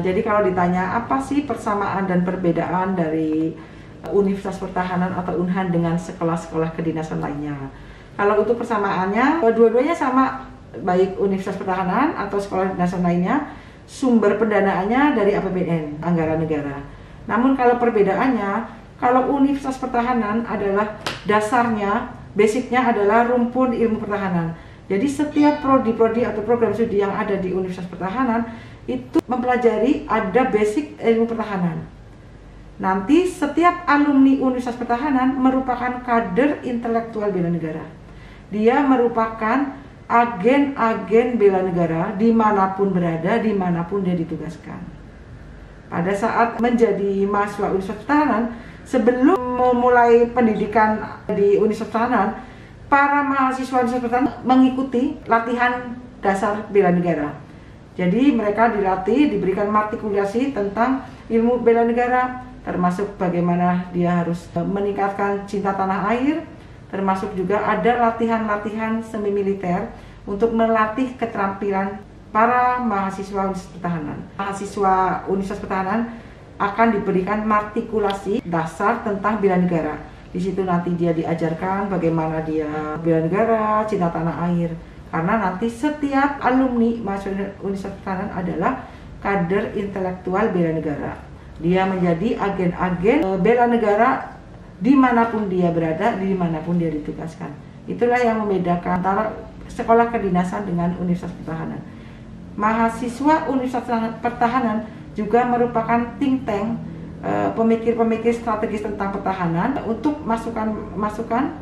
Jadi kalau ditanya apa sih persamaan dan perbedaan dari Universitas Pertahanan atau Unhan dengan sekolah-sekolah kedinasan lainnya. Kalau untuk persamaannya, dua-duanya sama, baik Universitas Pertahanan atau sekolah kedinasan lainnya, sumber pendanaannya dari APBN, anggaran negara. Namun kalau perbedaannya, kalau Universitas Pertahanan adalah dasarnya, basicnya adalah rumpun ilmu pertahanan. Jadi setiap prodi-prodi atau program studi yang ada di Universitas Pertahanan itu mempelajari ada basic ilmu pertahanan. Nanti setiap alumni Universitas Pertahanan merupakan kader intelektual bela negara. Dia merupakan agen-agen bela negara dimanapun berada, dimanapun dia ditugaskan. Pada saat menjadi mahasiswa Universitas Pertahanan, sebelum memulai pendidikan di Universitas Pertahanan, para mahasiswa Universitas Pertahanan mengikuti latihan dasar bela negara. Jadi mereka dilatih, diberikan matrikulasi tentang ilmu bela negara, termasuk bagaimana dia harus meningkatkan cinta tanah air, termasuk juga ada latihan-latihan semi militer untuk melatih keterampilan para mahasiswa Universitas Pertahanan. Mahasiswa Universitas Pertahanan akan diberikan matrikulasi dasar tentang bela negara. Di situ nanti dia diajarkan bagaimana dia bela negara, cinta tanah air. Karena nanti setiap alumni mahasiswa Universitas Pertahanan adalah kader intelektual bela negara. Dia menjadi agen-agen bela negara dimanapun dia berada, dimanapun dia ditugaskan. Itulah yang membedakan antara sekolah kedinasan dengan Universitas Pertahanan. Mahasiswa Universitas Pertahanan juga merupakan think tank, pemikir-pemikir strategis tentang pertahanan untuk masukan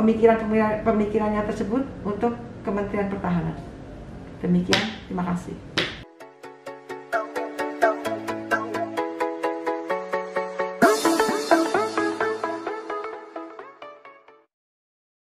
pemikirannya tersebut untuk Kementerian Pertahanan. Demikian, terima kasih.